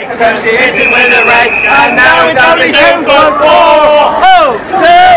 Because he hit it with a rake, and now it's only 2 foot 4. 2